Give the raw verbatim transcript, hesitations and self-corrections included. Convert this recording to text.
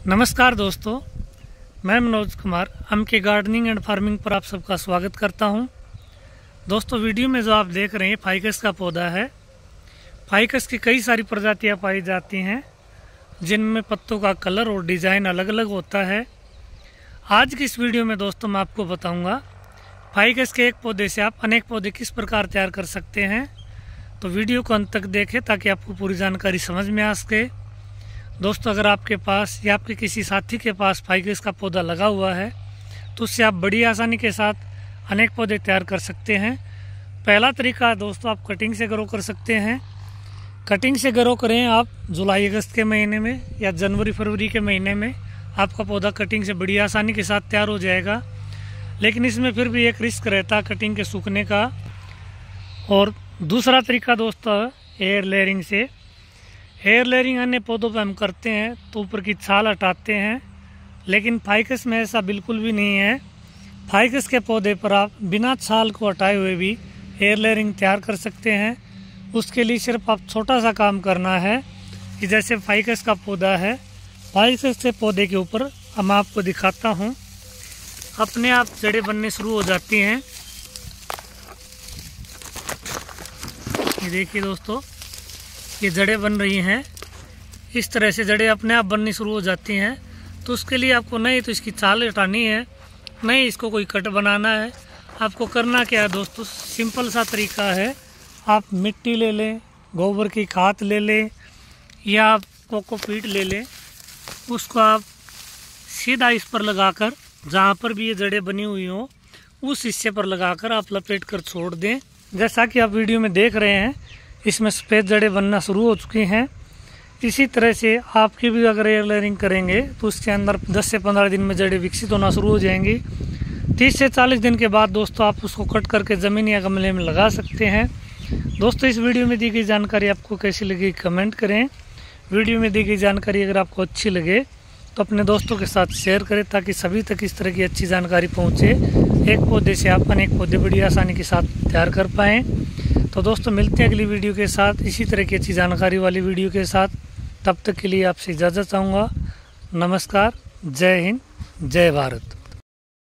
नमस्कार दोस्तों, मैं Manoj Kumar M K gardening and farming पर आप सबका स्वागत करता हूं। दोस्तों, वीडियो में जो आप देख रहे हैं फाइकस का पौधा है। फाइकस की कई सारी प्रजातियां पाई जाती हैं जिनमें पत्तों का कलर और डिज़ाइन अलग अलग होता है। आज की इस वीडियो में दोस्तों मैं आपको बताऊंगा फाइकस के एक पौधे से आप अनेक पौधे किस प्रकार तैयार कर सकते हैं। तो वीडियो को अंत तक देखें ताकि आपको पूरी जानकारी समझ में आ सके। दोस्तों, अगर आपके पास या आपके किसी साथी के पास फाइकस का पौधा लगा हुआ है तो उससे आप बड़ी आसानी के साथ अनेक पौधे तैयार कर सकते हैं। पहला तरीका दोस्तों, आप कटिंग से ग्रो कर सकते हैं। कटिंग से ग्रो करें आप जुलाई अगस्त के महीने में या जनवरी फरवरी के महीने में आपका पौधा कटिंग से बड़ी आसानी के साथ तैयार हो जाएगा। लेकिन इसमें फिर भी एक रिस्क रहता है कटिंग के सूखने का। और दूसरा तरीका दोस्तों एयर लेयरिंग से। एयर लेयरिंग अन्य पौधों पर हम करते हैं तो ऊपर की छाल हटाते हैं, लेकिन फाइकस में ऐसा बिल्कुल भी नहीं है। फाइकस के पौधे पर आप बिना छाल को हटाए हुए भी एयर लेयरिंग तैयार कर सकते हैं। उसके लिए सिर्फ आप छोटा सा काम करना है कि जैसे फाइकस का पौधा है, फाइकस के पौधे के ऊपर हम आपको दिखाता हूँ, अपने आप जड़ें बनने शुरू हो जाती हैं। ये देखिए दोस्तों, ये जड़ें बन रही हैं। इस तरह से जड़ें अपने आप बननी शुरू हो जाती हैं। तो उसके लिए आपको नहीं तो इसकी छाल हटानी है, नहीं इसको कोई कट बनाना है। आपको करना क्या है दोस्तों, सिंपल सा तरीका है। आप मिट्टी ले लें, गोबर की खाद ले लें या आप कोकोपीट ले लें। उसको आप सीधा इस पर लगाकर, जहाँ पर भी ये जड़ें बनी हुई हों उस हिस्से पर लगाकर आप लपेट कर छोड़ दें। जैसा कि आप वीडियो में देख रहे हैं, इसमें सफ़ेद जड़ें बनना शुरू हो चुकी हैं। इसी तरह से आपकी भी अगर एयर लेयरिंग करेंगे तो उसके अंदर दस से पंद्रह दिन में जड़ें विकसित होना शुरू हो जाएंगी। तीस से चालीस दिन के बाद दोस्तों आप उसको कट करके ज़मीन या गमले में लगा सकते हैं। दोस्तों, इस वीडियो में दी गई जानकारी आपको कैसी लगी कमेंट करें। वीडियो में दी गई जानकारी अगर आपको अच्छी लगे तो अपने दोस्तों के साथ शेयर करें ताकि सभी तक इस तरह की अच्छी जानकारी पहुँचे। एक पौधे से आप अनेक पौधे बड़ी आसानी के साथ तैयार कर पाएँ। तो दोस्तों, मिलते हैं अगली वीडियो के साथ इसी तरह की अच्छी जानकारी वाली वीडियो के साथ। तब तक के लिए आपसे इजाज़त चाहूँगा। नमस्कार, जय हिंद, जय भारत।